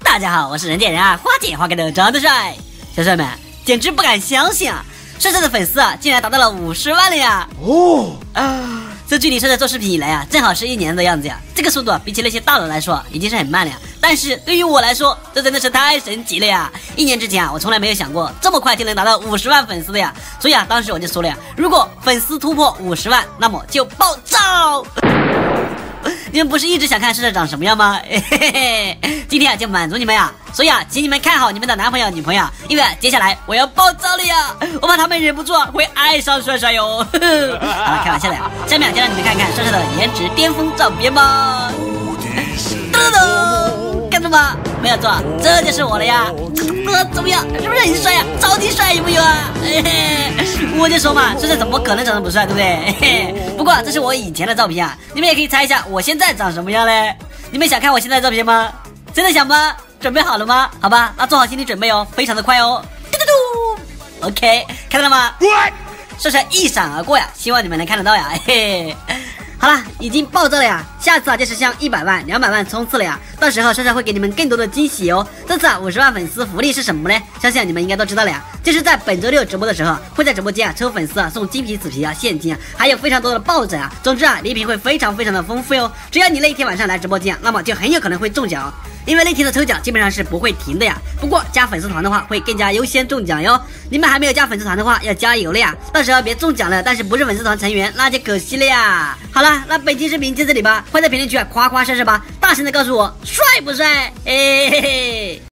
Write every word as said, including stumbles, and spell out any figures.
大家好，我是人见人爱花见花开的长得帅小帅们，简直不敢相信啊！帅帅的粉丝啊，竟然达到了五十万了呀！哦啊，这距离帅帅做视频以来啊，正好是一年的样子呀。这个速度啊，比起那些大佬来说，已经是很慢了呀。但是对于我来说，这真的是太神奇了呀！一年之前啊，我从来没有想过这么快就能达到五十万粉丝的呀。所以啊，当时我就说了呀，如果粉丝突破五十万，那么就爆照。你们不是一直想看帅帅长什么样吗？嘿嘿嘿，今天啊就满足你们呀！所以啊，请你们看好你们的男朋友、女朋友，因为、啊、接下来我要爆照了呀！我怕他们忍不住会爱上帅帅哟。好了，开玩笑的呀。下面、啊、就让你们看看帅帅的颜值巅峰照片吧。噔噔，看到吗？没有错，这就是我了呀！呃，怎么样？是不是很帅呀？超级帅，有没有啊？嘿嘿，我就说嘛，帅帅怎么可能长得不帅，对不对？嘿嘿，不过这是我以前的照片啊，你们也可以猜一下我现在长什么样嘞？你们想看我现在的照片吗？真的想吗？准备好了吗？好吧，那做好心理准备哦，非常的快哦。嘟嘟嘟 ，OK， 看到了吗？帅帅一闪而过呀，希望你们能看得到呀。嘿嘿。好了，已经爆炸了呀！下次啊就是向一百万、两百万冲刺了呀！到时候帅帅会给你们更多的惊喜哦。这次啊五十万粉丝福利是什么呢？相信、啊、你们应该都知道了呀，就是在本周六直播的时候，会在直播间啊抽粉丝啊送金皮、紫皮啊、现金啊，还有非常多的抱枕啊。总之啊，礼品会非常非常的丰富哟。只要你那一天晚上来直播间，那么就很有可能会中奖。因为那天的抽奖基本上是不会停的呀，不过加粉丝团的话会更加优先中奖哟。你们还没有加粉丝团的话要加油了呀，到时候别中奖了，但是不是粉丝团成员那就可惜了呀。好了，那本期视频就这里吧，快在评论区啊夸夸帅帅吧，大声的告诉我帅不帅？嘿嘿嘿。